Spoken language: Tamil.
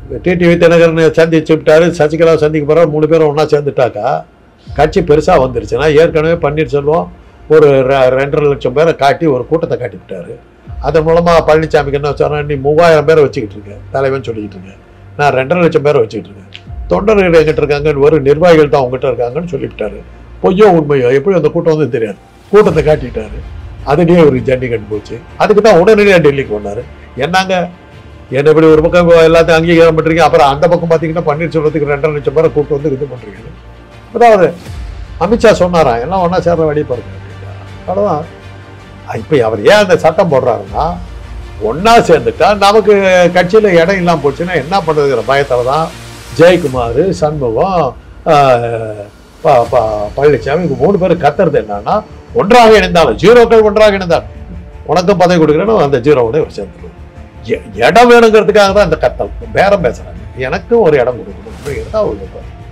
டிடிவி தினகரனை சந்திச்சு விட்டாரு, சசிகலா சந்திக்க போகிறார், 3 பேரும் ஒன்றா சேர்ந்துட்டாக்கா கட்சி பெருசாக வந்துருச்சுன்னா ஏற்கனவே பன்னீர்செல்வம் ஒரு 2.5 லட்சம் பேரை காட்டி ஒரு கூட்டத்தை காட்டிவிட்டாரு. அதன் மூலமாக பழனிசாமிக்கு என்ன வச்சாரா, நீ 3000 பேரை வச்சுக்கிட்டு இருக்கேன் தலைவன் சொல்லிக்கிட்டு இருக்கேன், நான் 2.5 லட்சம் பேரை வச்சுக்கிட்டு இருக்கேன், தொண்டர்கள் எங்கிட்ட இருக்காங்க, ஒரு நிர்வாகிகள் தான் அவங்ககிட்ட இருக்காங்கன்னு சொல்லிவிட்டாரு. பொய்யோ உண்மையோ எப்படி அந்த கூட்டம் வந்து தெரியாது, கூட்டத்தை காட்டிட்டாரு. அதுலேயே ஒரு ஜல்லிக்கட்டு போச்சு. அதுக்கு தான் உடனடியாக டெல்லிக்கு வந்தார். என்னங்க என்ன இப்படி ஒரு பக்கம் எல்லாத்தையும் அங்கீகாரம் பண்ணுறீங்க, அப்புறம் அந்த பக்கம் பார்த்தீங்கன்னா பன்னீர்செல்வத்துக்கு 2.5 லட்சம் பேரை கூட்டு வந்து இது பண்ணுறீங்க. அதாவது அமித்ஷா சொன்னாராம் எல்லாம் ஒன்றா சேர்ற வழி பாருங்க அப்படின்னா. அவ்வளோதான். இப்போ அவர் ஏன் அந்த சட்டம் போடுறாருன்னா, ஒன்றா சேர்ந்துட்டா நமக்கு கட்சியில் இடம் இல்லாமல் போச்சுன்னா என்ன பண்ணுறதுங்கிற பயத்தில் தான் ஜெயக்குமார், சண்முகம், பழனிசாமி இவங்க 3 பேர் கத்துறது என்னன்னா, ஒன்றாக இணைந்தாலும் ஜீரோக்கள் ஒன்றாக இணைந்தால் உனக்கும் பதவி கொடுக்குறேன்னு அந்த ஜீரோவோட ஒரு சேர்ந்துடும். இடம் வேணுங்கிறதுக்காக தான் இந்த கத்தல் பேரம் பேசுறாங்க. எனக்கும் ஒரு இடம் கொடுக்கணும்.